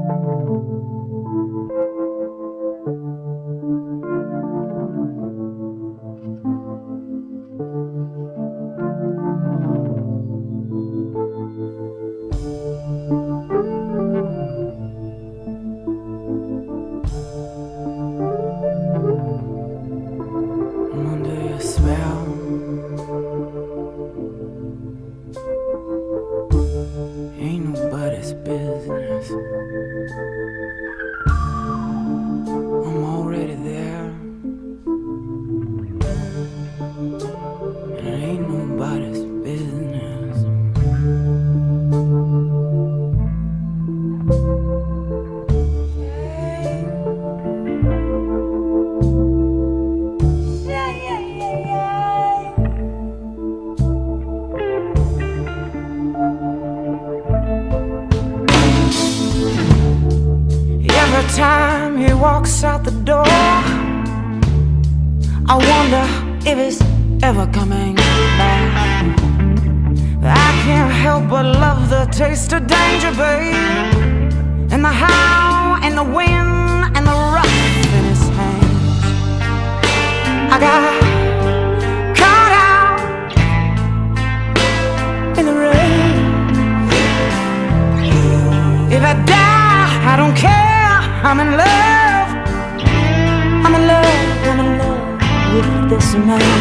Time he walks out the door, I wonder if he's ever coming back. I can't help but love the taste of danger, babe, and the how and the wind and the rough in his hands. I got caught out in the rain. If I die, I don't care. I'm in love, I'm in love, I'm in love with this man.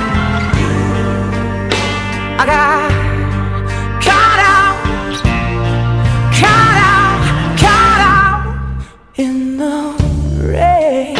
I got caught out in the rain.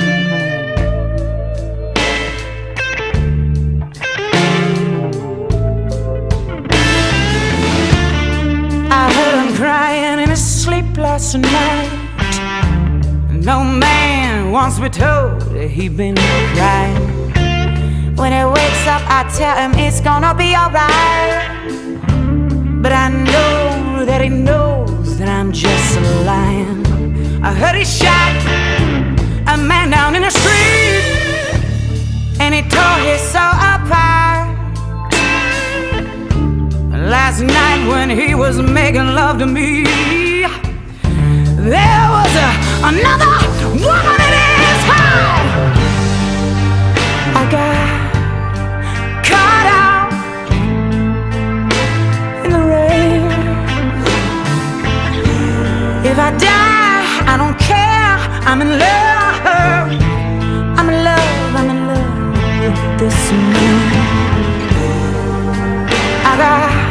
I heard him crying in his sleep last night. No man wants to be told that he been crying. When he wakes up, I tell him it's gonna be alright. But I know that he knows that I'm just lying. I heard he shot a man down in the street, and he tore his soul apart. Last night when he was making love to me, there was another woman in his heart. I got caught out in the rain. If I die, I don't care. I'm in love. I'm in love. I'm in love with this man. I got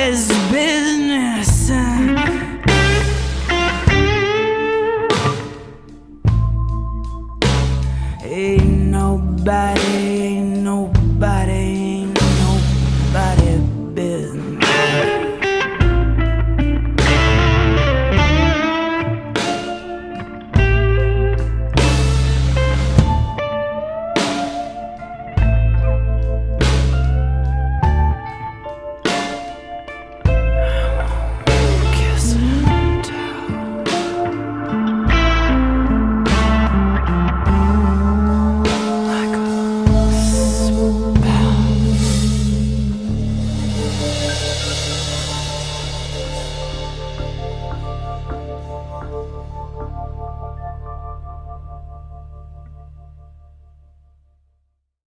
eyes